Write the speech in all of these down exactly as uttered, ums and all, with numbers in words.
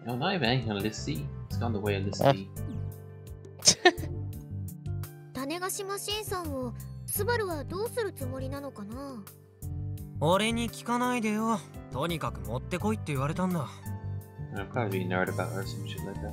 No, not even anything on Lissy. It's gone the way of Lissy. 種子島新さんをスバルはどうするつもりなのかな。 俺に聞かないでよ。とにかく持ってこいって言われたんだ。 I'll probably be nerd about her or some shit like that.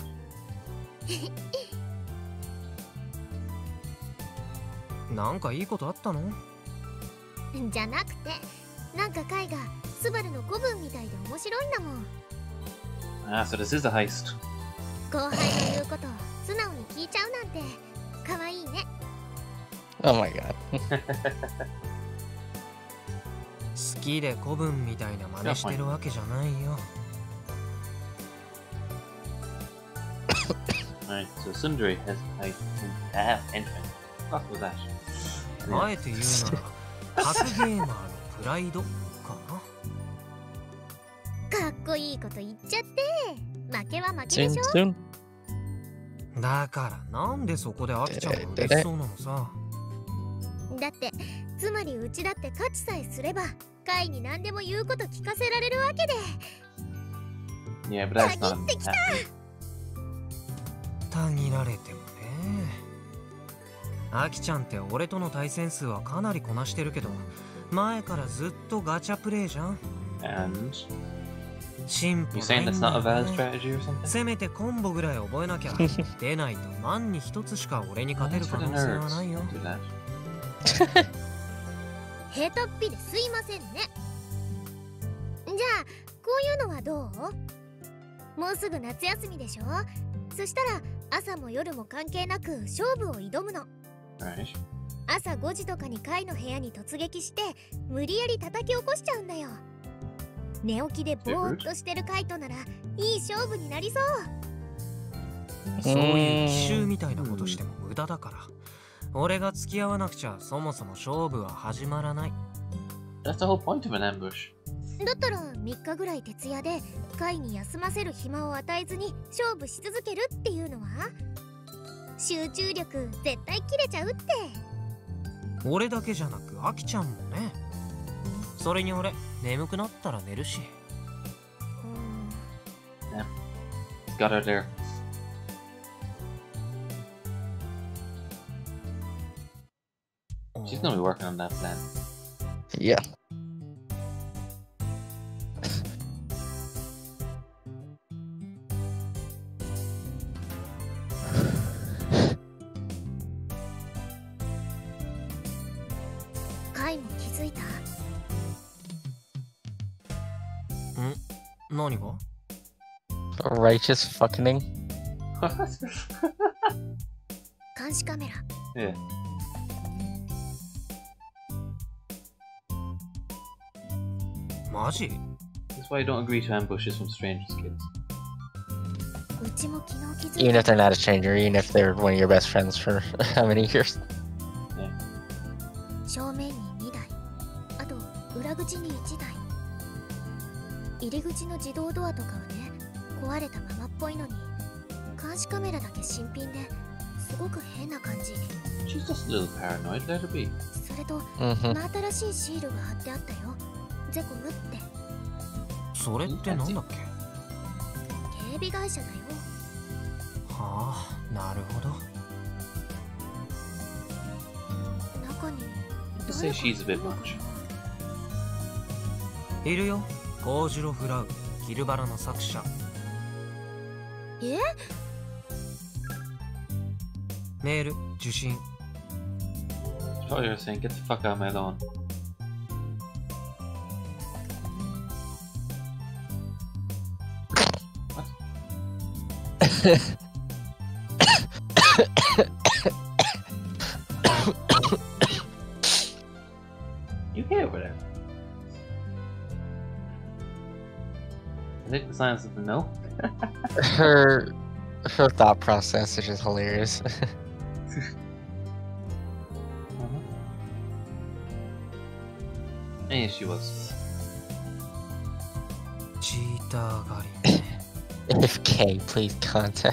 なんかいいことあったの？ じゃなくて、なんかカイがスバルの子分みたいで面白いんだもん。 Ah, so this is a heist. 後輩の言うことを素直に聞いちゃうなんて可愛いね。 Oh my god. 好きで子分みたいな真似してるわけじゃないよ。 Alright, so Sundari has like half entrance. What was that? あえて言うなら、格ゲーマーのプライドかな。 かっこいいこと言っちゃって、負けは負けで Soon, しょ。 soon. だからなんでそこでアキちゃんが嬉しそうなのさ。 だってつまりうちだって勝ちさえすればカイに何でも言うこと聞かせられるわけで。 Yeah, but that's not 限ってきた。 happening. たぎられてもね。アキちゃんって俺との対戦数はかなりこなしてるけど、前からずっとガチャプレイじゃん。 And シンプ you ル saying な that's んだ not a よ valid ね。 strategy or something? せめてコンボぐらい覚えなきゃ。出ないと万に一つしか俺に勝て That's る for 可 the 能性は nerds. ないよ。 Do that. ヘタっぴですいませんね。じゃあこういうのはどう？もうすぐ夏休みでしょ。そしたら朝も夜も関係なく勝負を挑むの。 Right. 朝ごじとかにカイの部屋に突撃して無理やり叩き起こしちゃうんだよ。寝起きでぼーっとしてるカイトならいい勝負になりそう。 そういう奇襲みたいなことしても無駄だから。俺が付き合わなくちゃそもそも勝負は始まらない。 That's the whole point of an ambush. だったらみっかぐらい徹夜でカイに休ませる暇を与えずに勝負し続けるっていうのは？集中力絶対切れちゃうって。 俺だけじゃなくアキちゃんもね。それに俺眠くなったら寝るし。 Yeah. Got her there. She's gonna be working on that plan. Yeah. Kai も気づいた？ ん？何が？ Righteous fucking. 監視カメラ。 Yeah. マジ？ That's why I don't agree to ambushes from strangers, kids. うちも昨日気づ Even い if た。 they're not a stranger, even if they're one of your best friends for how many years? Yeah. 正面ににだい、あと裏口にいちだい。入り口の自動ドアとかはね、壊れたままっぽいのに、監視カメラだけ新品ですごく変な感じ。 She's just a little paranoid, let her be. それと、 Mm-hmm. 真新しいシールが貼ってあったよ。ゼコムって。 それってなんだっけ？ 警備会社だよ。 はあ、なるほど。 中に You could say she's a bit much. いるよ。コウジロフラウ、キルバラの作者。 え？ メール受信。 Probably her saying, get the fuck out of my lawn. You okay over there? I think the silence is a no. Her her thought process is just hilarious. Yeah, she was. チーター狩りね。 If K, please contact.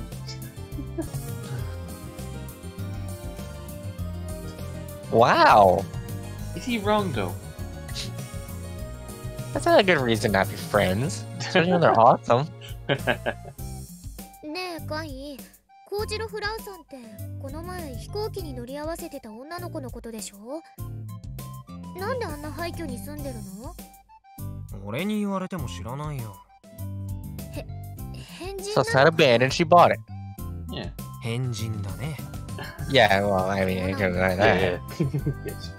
Wow, Is he wrong though? that's not a good reason not to be friends. Especially when they're awesome. ねえカイ、コージロフラウさんってこの前飛行機に乗り合わせてた女の子のことでしょ？なんであんな廃墟に住んでるの？ 俺に言われても知らないよ。 へ、変人 So it's な not のか abandoned, she bought it. Yeah. 変人だね。 Yeah, well, I mean, I can deny Yeah. that. yeah. Yes.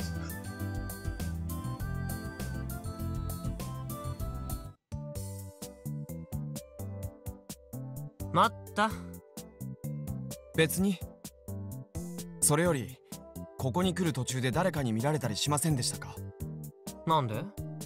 待った。 別に。それよりここに来る途中で誰かに見られたりしませんでしたか？ なんで？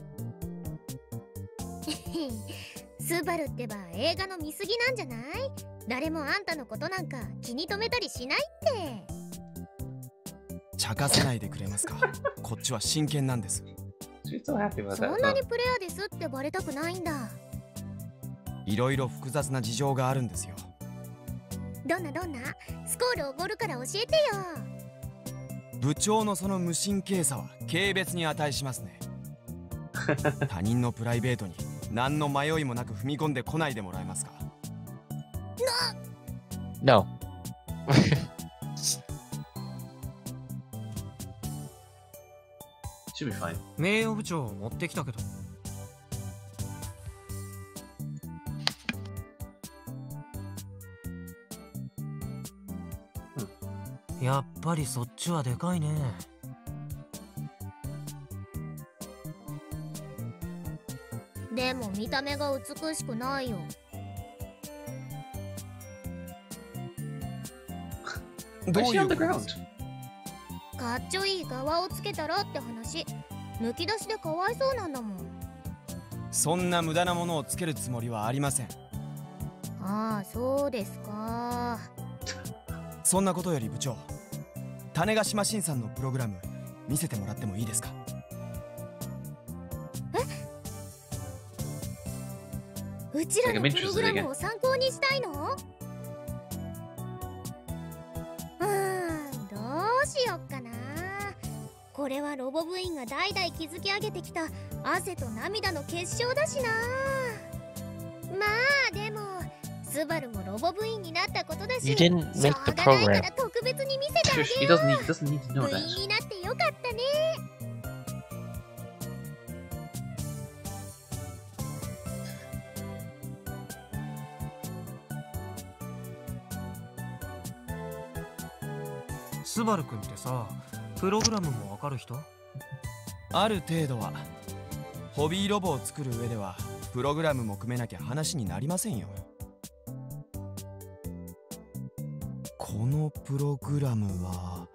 スバルってば映画の見過ぎなんじゃない？誰もあんたのことなんか気に留めたりしないって。 茶化さないでくれますか？こっちは真剣なんです。 She's so happy about そ that. んな though. にプレアですってバレたくないんだ。 いろいろ複雑な事情があるんですよ。 どんなどんな？スコールおごるから教えてよ。 部長のその無神経さは軽蔑に値しますね。他人のプライベートに何の迷いもなく踏み込んでこないでもらえますか？ No. Should be fine. 名誉部長を持ってきたけど。やっぱりそっちはでかいね。 でも見た目が美しくないよ。 ど Why う is い she う on こ the とです ground? かっちょいい側をつけたらって話。むき出しでかわいそうなんだもん。 そんな無駄なものをつけるつもりはありません。 ああ、そうですか。 そんなことより部長、種子島新さんのプログラム見せてもらってもいいですか？ うちらのプログラムを参考にしたいの？うーん、どうしよっかな。これはロボ部員が代々築き上げてきた汗と涙の結晶だしな。まあでもスバルもロボ部員になったことだし、 You didn't しょ make う the がないか program. ら特別に見せてあげ Shush, he よ doesn't う。 need doesn't need to know 部 that. 員になってよかったね。 スバル君ってさ、プログラムもわかる人？ ある程度は。ホビーロボを作る上ではプログラムも組めなきゃ話になりませんよ。このプログラムは、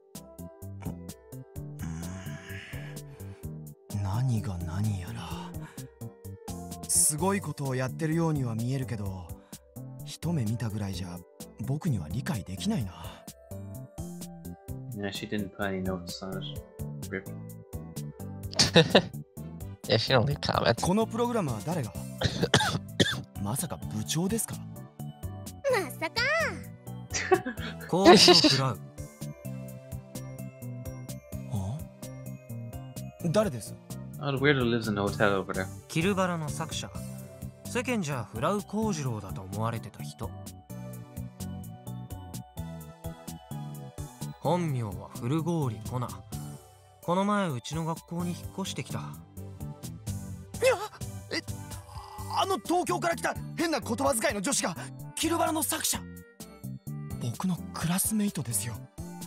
うーん、何が何やらすごいことをやってるようには見えるけど、一目見たぐらいじゃ僕には理解できないな。 Yeah, she didn't put any notes on it. Rip. Yeah, she don't leave comments. このプログラムは誰がまさか部長ですか？ まさか。 コーチを食らう。 あ？誰です？ Oh, the weirdo lives in the hotel over there. キルバラの作者。世間じゃフラウ幸次郎だと思われてた人。本名は古郡コナ。この前うちの学校に引っ越してきた。 いや、え、あの東京から来た変な言葉遣いの女子がキルバラの作者。僕のクラスメイトですよ。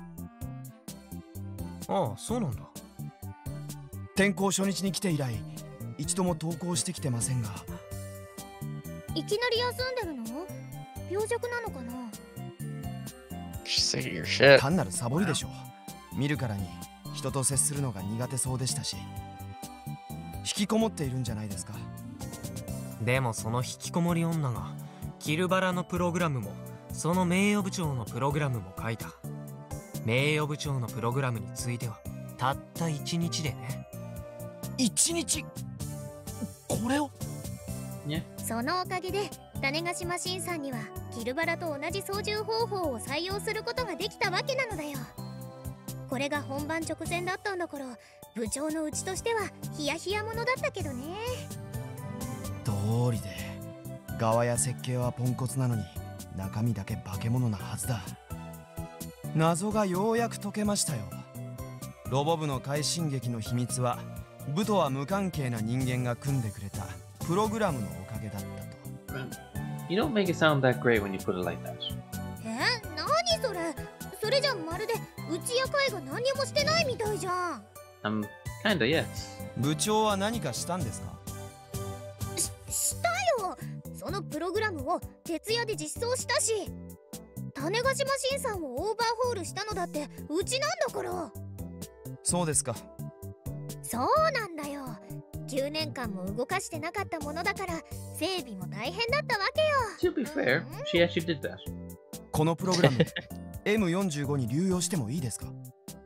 ああ、そうなんだ。 転校初日に来て以来一度も登校してきてませんが。 いきなり休んでるの？病弱なのかな？ Just say your shit. 単なるサボりでしょう。見るからに人と接するのが苦手そうでしたし、引きこもっているんじゃないですか。 でもその引きこもり女がキルバラのプログラムもその名誉部長のプログラムも書いた。名誉部長のプログラムについてはたった一日でね。 一日これを？ Yeah. そのおかげで種子島新さんにはキルバラと同じ操縦方法を採用することができたわけなのだよ。これが本番直前だったんだから、部長のうちとしてはヒヤヒヤものだったけどね。 道理で側や設計はポンコツなのに中身だけ化け物なはずだ。謎がようやく解けましたよ。ロボ部の快進撃の秘密は部とは無関係な人間が組んでくれたプログラムのおかげだったと。 You don't make it sound that great when you put it like that. え、何それ。それじゃまるでうちや会が何もしてないみたいじゃん。 Um, kinda, yes. 部長は何かしたんですか？ し、したよ。そのプログラムを徹夜で実装したし、種子島新さんをオーバーホールしたのだってうちなんだから。 そうですか。 そうなんだよ。きゅうねんかんも動かしてなかったものだから整備も大変だったわけよ。 To be fair, she actually did that. このプログラムエムよんじゅうご に流用してもいいですか？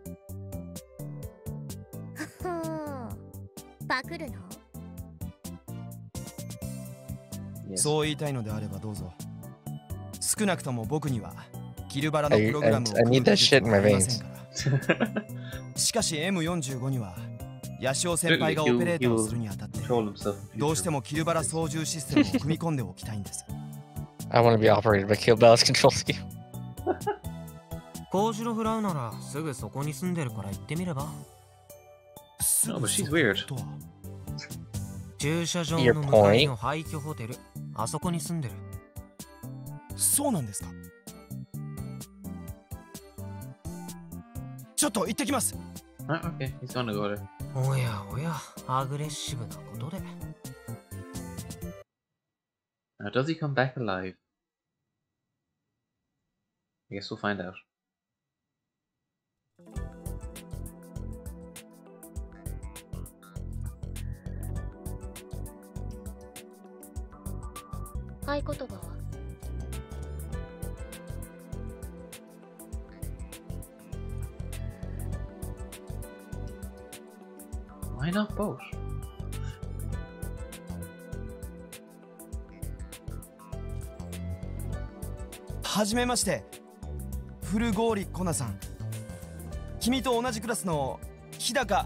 ふん、パクるの？ Yes. そう言いたいのであればどうぞ。少なくとも僕にはキルバラのプログラムを I- I- I 組む need that 技術 shit in は my ありませんから。 Control しかし エムよんじゅうご にはヤシオ先輩がオペレーターをするにあたって himself. どうしてもキルバラ操縦システムを組み込んでおきたいんです。 I want to be operated by Killbella's control scheme. コウジロフラウならすぐそこに住んでるから行ってみれば。 No, but she's weird. とは駐車場の向かいの廃墟ホテル、あそこに住んでる。 そうなんですか。ちょっと行ってきます。 Ah, okay, he's gonna go there. おやおや、アグレッシブなことで。 Now, does he come back alive? I guess we'll find out. 合言葉は？ Why not both? はじめまして、フルゴーリコナさん。君と同じクラスの日高。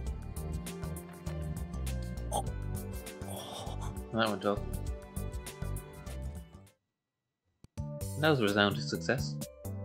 That went well. That was a resounding success.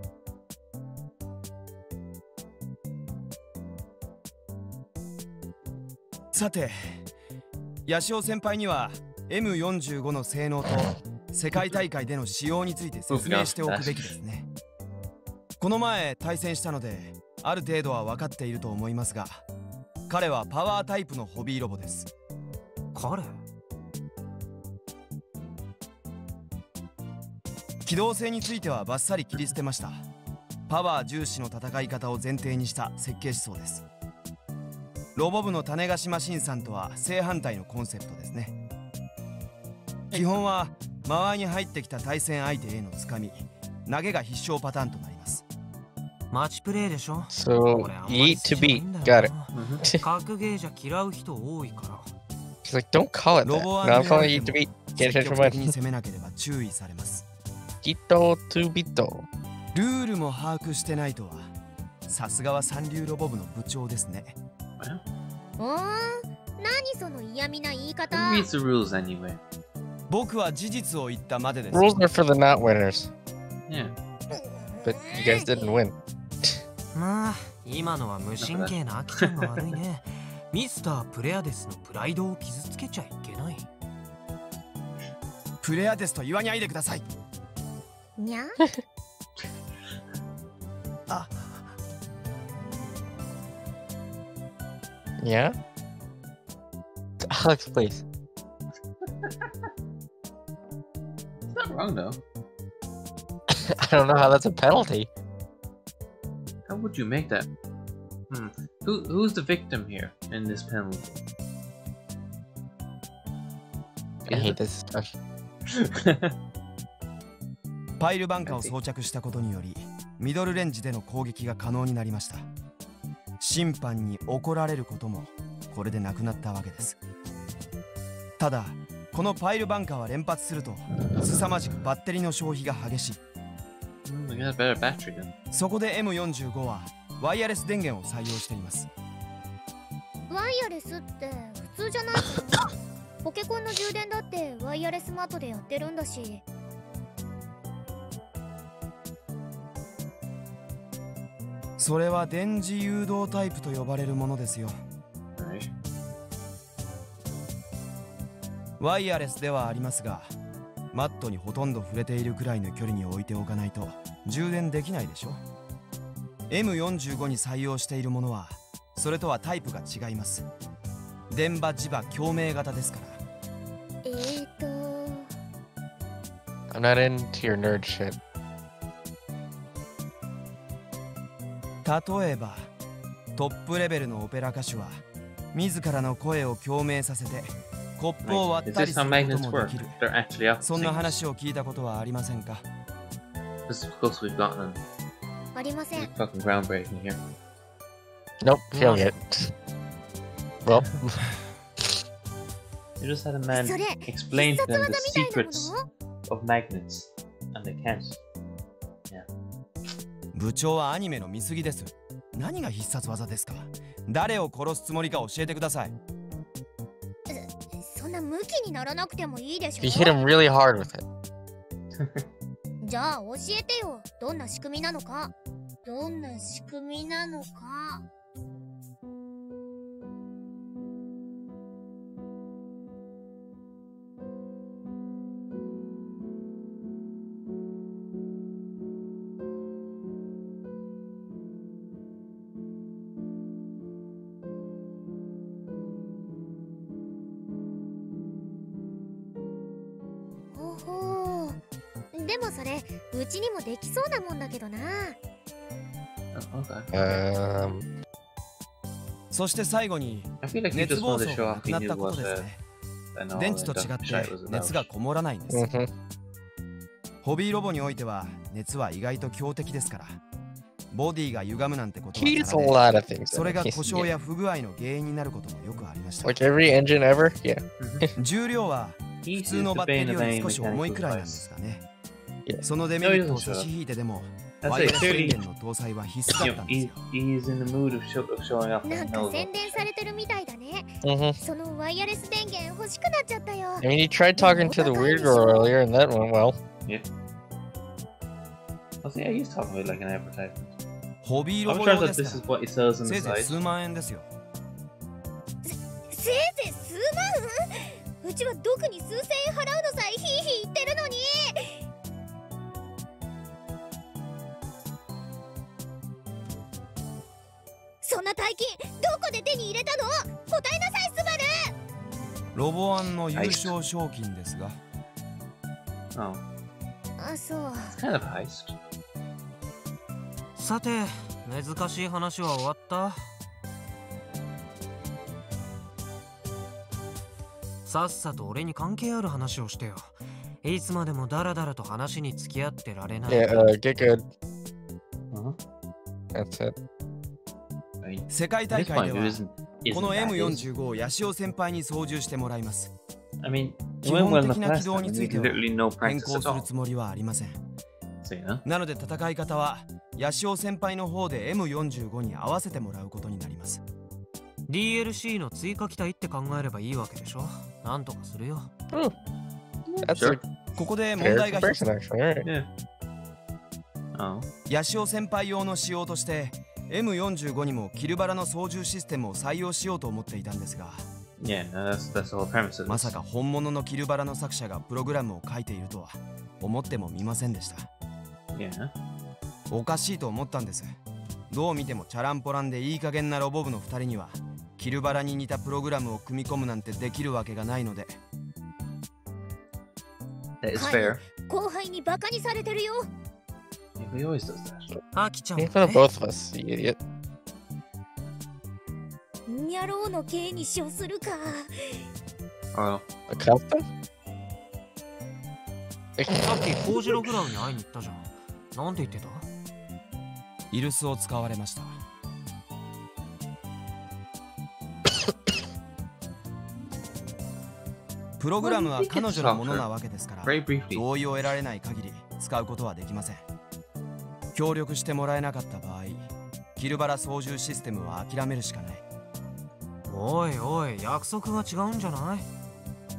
さて、ヤシオ先輩には エムよんじゅうご の性能と世界大会での使用について説明しておくべきですね。この前対戦したのである程度は分かっていると思いますが、彼はパワータイプのホビーロボです。 彼？ 機動性についてはバッサリ切り捨てました。パワー重視の戦い方を前提にした設計思想です。ロボ部の種子島新さんとは正反対のコンセプトですね。基本は間合いに入ってきた対戦相手へのつかみ、投げが必勝パターンとなります。 マッチプレイでしょ。 So, 俺あんまり eat to 好きじゃない beat. んだよ Got it. な。格ゲーじゃ嫌う人多いから。 She's like, don't call it that. ロボ No, I'm アン calling デ it ー eat で to beat. も Get 積 it 極 from 的に my 攻めなければ注意されます。 Ito to bito. ルールも把握してないとは、さすがは三流ロボ部の部長ですね。 Well, おーん、何その嫌味な言い方。 who reads the rules anyway? 僕は事実を言ったまでです。 Rules are for the not winners. Yeah. But you guys didn't win. まあ、今のは無神経なアキちゃんが悪いね。ミスタープレアデスのプライドを傷つけちゃいけない。 プレアデスと言わないでください。 にゃ？ あ、 Yeah? Alex, please. It's not wrong though. I don't know how that's a penalty. How would you make that? Hmm. Who who's the victim here in this penalty? I hate this stuff. パイルバンカーを装着したことによりミドルレンジでの攻撃が可能になりました。審判に怒られることもこれでなくなったわけです。ただこのパイルバンカーは連発すると凄まじくバッテリーの消費が激しい。 Hmm, we got a better battery then. そこで エムよんじゅうご はワイヤレス電源を採用しています。 ワイヤレスって普通じゃないかポケコンの充電だってワイヤレスマートでやってるんだし。 それは電磁誘導タイプと呼ばれるものですよ。 Right. ワイヤレスではありますが、マットにほとんど触れているくらいの距離に置いておかないと充電できないでしょ。 エムよんじゅうご に採用しているものはそれとはタイプが違います。電場磁場共鳴型ですから。 えーと I'm not into your nerd shit. 例えばトップレベルのオペラ歌手は自らの声を共鳴させてコップを割 Is ったり this す how る magnets ことも work? できる。 They're actually up そんな things. 話を聞いたことはありませんか？ This is because we've gotten ありません。 fucking groundbreaking here. Nope, feeling it. Well, You just had a man それ explain to 必殺 them 技 the みたいなも secrets の？ of magnets, and they can't. 部長はアニメの見過ぎです。何が必殺技ですか？誰を殺すつもりか教えてください。 そんなムキにならなくてもいいでし he hit ょ。 him really hard with it. じゃあ教えてよ。どんな仕組みなのか。どんな仕組みなのか。ほほう。でもそれうちにもできそうなもんだけどな。 Oh, okay. Um, そして最後に I feel like you 熱 just 暴 wanted 走 to show がな off く he なっ knew たこと what です the, ね。 and all 電池と the 違っ shite was て about. 熱がこもらないんです。 mhm. ホビーロボにおいては熱は意外と強敵ですから、ボディが歪むなんてことは He's ざ a らで、 lot of things. それが He's- 故障 yeah. や不具合の原因になることもよくありました。 Like every engine ever? Yeah. Mhm. 重量は He's 普通 used の the バッテ bane リー of より any 少し重い mechanical くらいなんで device. すかね。 Yeah. そのデメリットを差し引いてでも That's ワイヤ it. レス電 Clearly, 源の搭載は必須 you だっ know, たんです he, よ。 he is in the mood of, show, of showing off. な and ん he か knows 宣 it. 伝されてるみたいだね。 Mhm. そのワイヤレス電源欲しくなっちゃったよ。 I mean, he tried talking to the weird girl earlier, and that went well. Yep. Oh, so yeah, he's talking about like an advertisement. ホビーロ I'm ボ sure 用 that です this か is what he sells ら、 on せ the いぜい side. 数万円ですよ。 せいぜい数万？うちは毒に数千円払うのさえヒーヒー言ってるのに。そんな大金どこで手に入れたの？答えなさい、スバル。 ロボワンの優勝賞金ですが、 Oh, あ、そう。 it's kind of a heist. さて、難しい話は終わった。さっさと俺に関係ある話をしてよ。いつまでもダラダラと話に付き合ってられない。 Yeah, uh, get good. Uh-huh. That's it. I mean, 世界 at 大 this 会 point, で it は isn't, こ isn't の that, エムよん is じゅうご をヤシオ先輩に操縦してもらいます。 I mean, 基 it went 本 well in 的 the な past 軌道 time, に and つ you いて did は literally no 変 practice 更 at する all. つもりはありません。 So, you know, なので戦い方はヤシオ先輩の方で エムよんじゅうご に合わせてもらうことになります。 ディーエルシー の追加機体って考えればいいわけでしょ。なんとかするよ。 Oh, that's sure. a ここで問 fair 題が一つ。 comparison, actually. Alright. Yeah. Oh. ヤシオ先輩用の仕様として エムよんじゅうご にもキルバラの操縦システムを採用しようと思っていたんですが、 Yeah, no, that's that's the whole premise of ま this. さか本物のキルバラの作者がプログラムを書いているとは思ってもみませんでした。 Yeah. おかしいと思ったんです。どう見てもチャランポランでいい加減なロボ部のふたりにはキルバラに似たプログラムを組み込むなんてできるわけがないので、 That is はい fair. 後輩にバカにされてるよ。 Yeah, he always does that. アキちゃんも Make fun of ね。 both of us, you idiot. ニャローの刑に処するか。 Oh, A custom? さっきコウジログラウに会いに行ったじゃん。なんて言ってた？ イルスを使われました。プログラムは彼女のものなわけですから、 very briefly. 同意を得られない限り使うことはできません。協力してもらえなかった場合、キルバラ操縦システムは諦めるしかない。 おいおい、約束が違うんじゃない？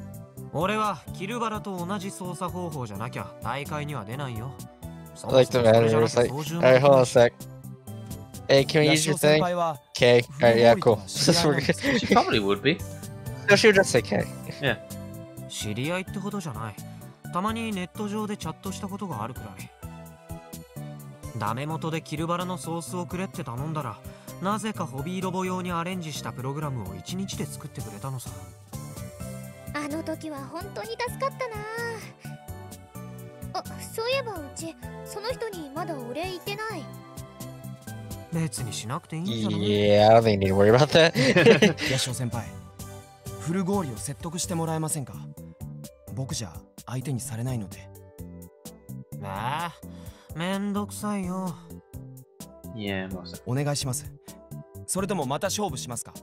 俺はキルバラと同じ操作方法じゃなきゃ大会には出ないよ。 I like the manager. It's like, alright, hold on a sec. Hey, can we use your thing? K. Alright, yeah, cool. We're good. She probably would be. No, she would just say K. Yeah. 知り合いってほどじゃない。たまにネット上でチャットしたことがあるくらい。ダメ元でキルバラのソースをくれって頼んだら、なぜかホビーロボ用にアレンジしたプログラムをいちにちで作ってくれたのさ。 あの時は本当に助かったな。あ、そういえばうちその人にまだお礼言ってない。 別にしなくていいんじゃない？ Yeah, I don't think you need to worry about that. ヤシオ先輩、フルゴーリを説得してもらえませんか？僕じゃ相手にされないので。 ああ、めんどくさいよ。 Yeah, most. お願いします。それともまた勝負しますか？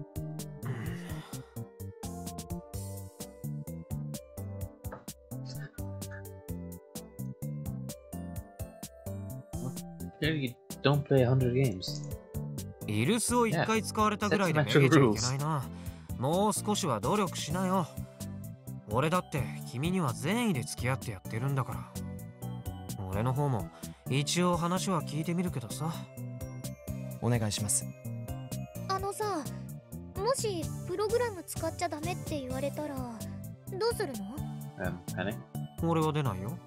You don't play one hundred games. イルスを一回使われたぐらいでめげちゃいけないな。もう少しは努力しなよ。俺だって君には善意で付き合ってやってるんだから。俺の方も一応話は聞いてみるけどさ。 お願いします。 あのさ、もしプログラム使っちゃダメって言われたらどうするの？ Um, panic. 俺は出ないよ。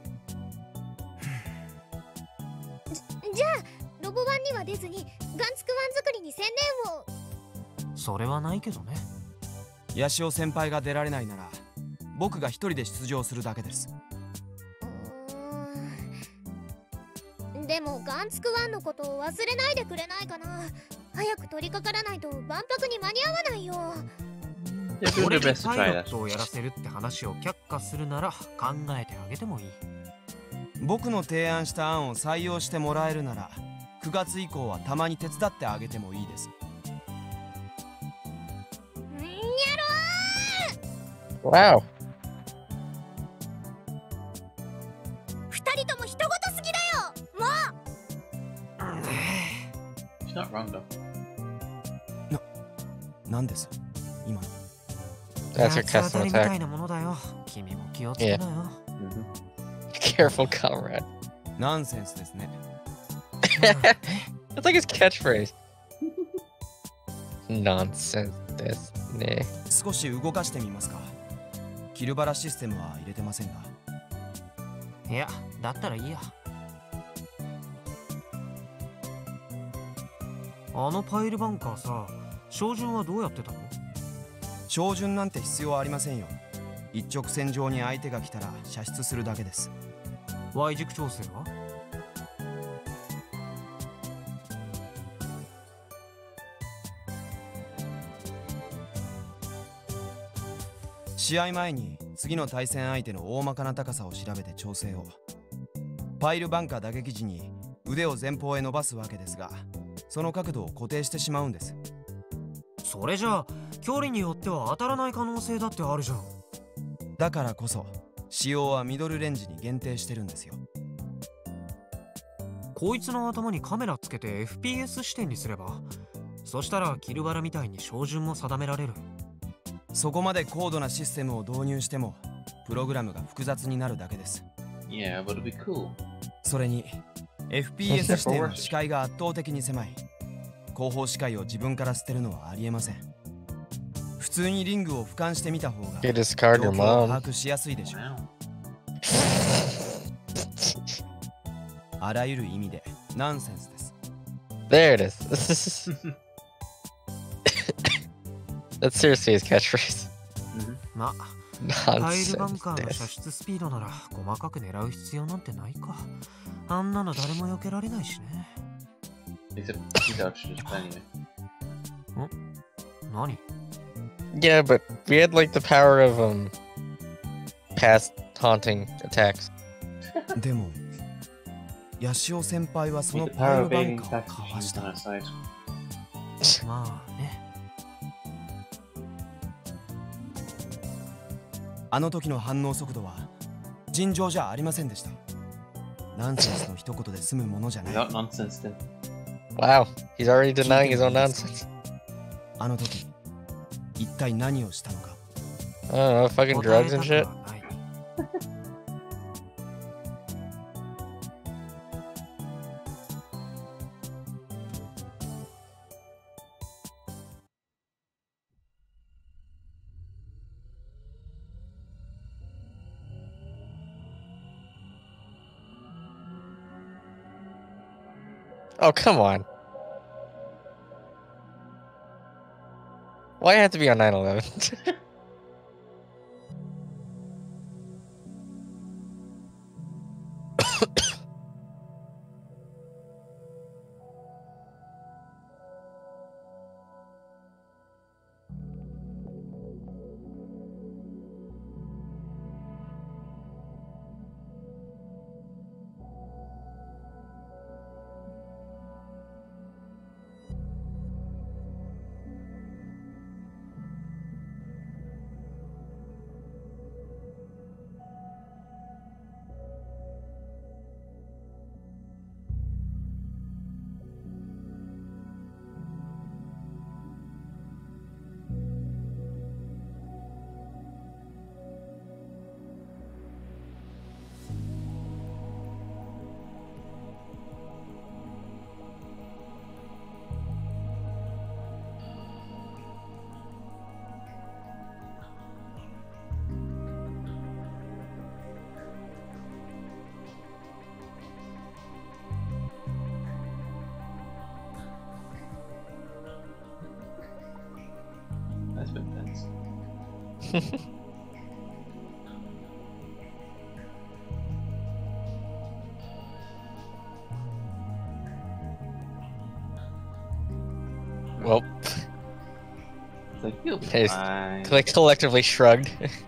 じゃあロボ版には出ずにガンツクワン作りに専念を。 それはないけどね。 ヤシオ先輩が出られないなら僕が一人で出場するだけです。 うーん、でもガンツクワンのことを忘れないでくれないかな。早く取り掛からないと万博に間に合わないよ。 Yeah, do 俺 your に best to パイ try ロ that. ットをやらせるって話を却下するなら考えてあげてもいい。 僕の提案した案を採用してもらえるならくがつ以降はたまに手伝ってあげてもいいです。 んやろ Wow. ー。二人とも人ごとすぎだよ。もう。 She's not wrong though. なんです今の？ That's her 八つ当た custom りみたい attack. なものだよ。君も気をつけなよ。 Mm-hmm. Careful, comrade. ナンセンスですね。 That's like his catchphrase. Nonsense, this. Nah. 少し動かしてみますか。キルバラシステムは入れてませんが。 いや、だったらいいや。あのパイルバンカーさ、照準はどうやってたの？ 照準なんて必要ありませんよ。一直線上に相手が来たら射出するだけです。 Y 軸調整は？ 試合前に次の対戦相手の大まかな高さを調べて調整を。パイルバンカー打撃時に腕を前方へ伸ばすわけですが、その角度を固定してしまうんです。 それじゃあ距離によっては当たらない可能性だってあるじゃん。 だからこそ使用はミドルレンジに限定してるんですよ。 こいつの頭にカメラつけて エフピーエス 視点にすれば、そしたらキルバラみたいに照準も定められる。 そこまで高度なシステムを導入してもプログラムが複雑になるだけです。 Yeah, but it'd be cool. それに エフピーエス 視点は視界が圧倒的に狭い。後方視界を自分から捨てるのはありえません。普通にリングを俯瞰してみた方が You 状 discard your 況を mom. 把握しやすいでしょう。 Wow. あらゆる意味でナンセンスです。 There it is. That's seriously his catchphrase. Mm-hmm. まあ、パイルバン Nonsense. カーの射 This. 出スピードなら細かく狙う必要なんてないか。あんなの誰も避けられないしね。 Except he dodged it anyway. 何？ Yeah, but we had like the power of um past haunting attacks. でもヤシオ先輩はそ Need の the パイ power ル of バン aiming カーを back かわし machines on た。 our side. まあね。 あの時の反応速度は尋常じゃありませんでした。ナンセンスの一言で済むものじゃない。 Without nonsense then. Wow, he's already denying his own nonsense. あの時一体何をしたのか。 I don't know, fucking drugs and shit. Oh, come on. Why have to be on nine eleven? That's been tense. Well, It's like, you'll be Hey, fine. like collectively shrugged.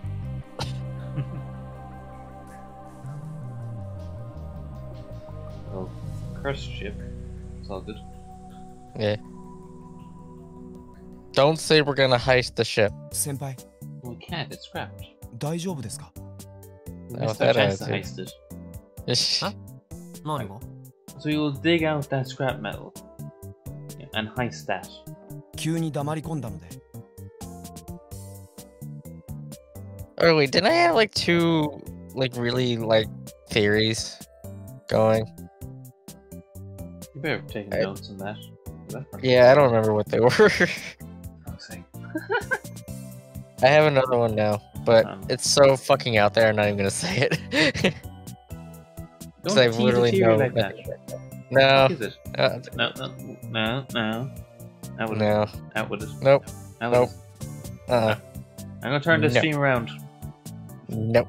Oh, cursed ship. It's all good. Yeah. Don't say we're gonna heist the ship. 先輩、 We can't, it's scrapped. 大丈夫ですか？ We Oh, missed our that chance to attitude. heist it. Ish. Huh? 何が So we will dig out that scrap metal and heist that. 急に黙り込んだので。 Oh wait, didn't I have like two like really like theories going? You better take I- notes on that. That's pretty Yeah, I don't remember what they were. fuck's sake. I have another one now, but Um. it's so fucking out there I'm not even gonna say it. Because Don't I tease a literally theory know like that. No, What is it? uh, No, no, no, no. Out with no, it. Out with it. nope, Out with nope. it. uh, I'm gonna turn this No. stream around. nope.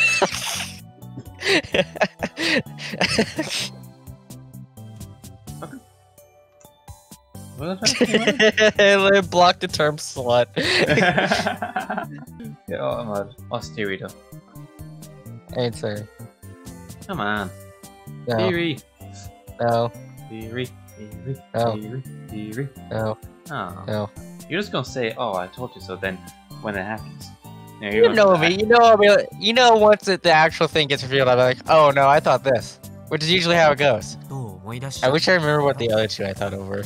What was I trying to say? Block the term slut. Yeah, oh, I'm mad. What's theory though? I ain't saying. Come on. No, Theory. no, Theory. Theory. No. Theory. Theory. no, Oh. no. You're just gonna say, "Oh, I told you so." Then, when it happens, you know, you're You gonna know say, me. You know I'll be like, you know once it, the actual thing gets revealed, I'll be like, oh no, I thought this, which is usually how it goes. と思い出し I wish I remember what the other two I thought over.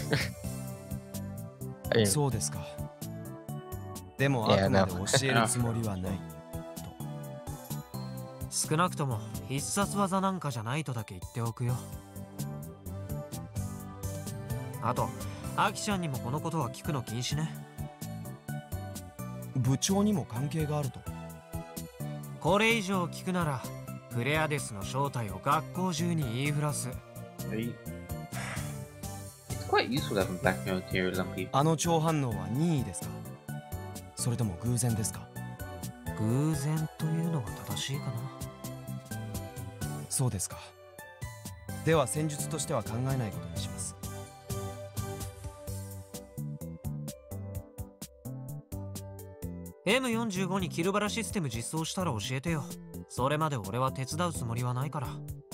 I mean, そうですか。でも Yeah, あくまで教えるつもりはない。 少なくとも必殺技なんかじゃないとだけ言っておくよ。あと、アキちゃんにもこのことは聞くの禁止ね。 部長にも関係があると。 これ以上聞くなら、フレアデスの正体を学校中に言いふらす。 Hey. It's quite useful having blackmail material on people. あの超反応は任意ですか？それとも偶然ですか？ 偶然というのが正しいかな。 そうですか。では戦術としては考えないことにします。 エムよんじゅうご にキルバラシステム実装したら教えてよ。それまで俺は手伝うつもりはないから。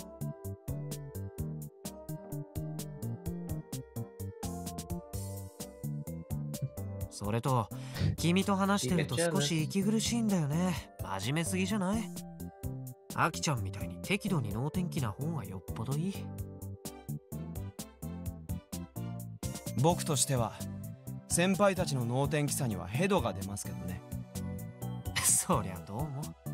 それと、君と話してると少し息苦しいんだよね。真面目すぎじゃない？アキちゃんみたいに適度に能天気な方がよっぽどいい。 僕としては先輩たちの能天気さにはヘドが出ますけどね。 そりゃどうも。